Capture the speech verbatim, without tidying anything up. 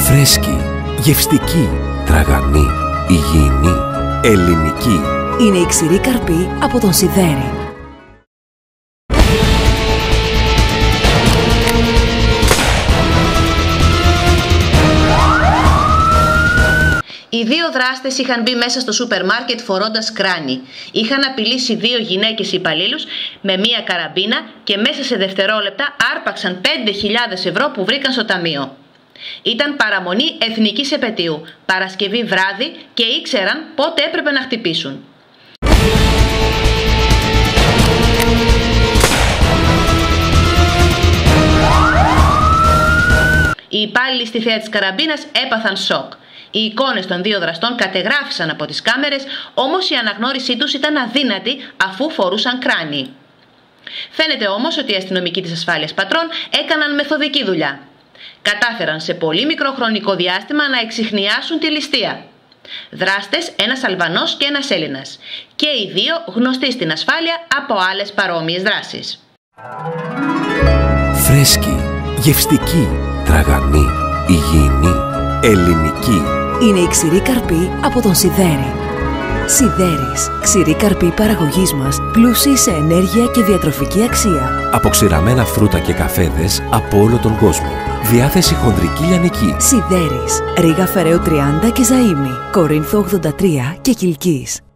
Φρέσκη, γευστική, τραγανή, υγιεινή, ελληνική. Είναι η ξηρή καρπή από τον Σιδέρη. Οι δύο δράστες είχαν μπει μέσα στο σούπερ μάρκετ φορώντας κράνη. Είχαν απειλήσει δύο γυναίκες υπαλλήλους με μία καραμπίνα και μέσα σε δευτερόλεπτα άρπαξαν πέντε χιλιάδες ευρώ που βρήκαν στο ταμείο. Ήταν παραμονή εθνικής επετείου, Παρασκευή βράδυ, και ήξεραν πότε έπρεπε να χτυπήσουν. Οι υπάλληλοι στη θέα της καραμπίνας έπαθαν σοκ. Οι εικόνες των δύο δραστών κατεγράφησαν από τις κάμερες, όμως η αναγνώρισή τους ήταν αδύνατη αφού φορούσαν κράνη. Φαίνεται όμως ότι οι αστυνομικοί της ασφάλειας πατρών έκαναν μεθοδική δουλειά. Κατάφεραν σε πολύ μικρό χρονικό διάστημα να εξιχνιάσουν τη ληστεία. Δράστες, ένας Αλβανός και ένας Έλληνας. Και οι δύο γνωστοί στην ασφάλεια από άλλες παρόμοιες δράσεις. Φρέσκη, γευστική, τραγανή, υγιεινή, ελληνική. Είναι η ξηρή καρπή από τον Σιδέρη. Σιδέρης, ξηρή καρπή παραγωγής μας, πλούσιοι σε ενέργεια και διατροφική αξία. Αποξηραμένα φρούτα και καφέδες από όλο τον κόσμο. Διάθεση χοντρική λιανική. Σιδέρης, Ρήγα Φεραίου τριάντα και Ζαΐμι, Κορίνθου ογδόντα τρία και Κιλκής.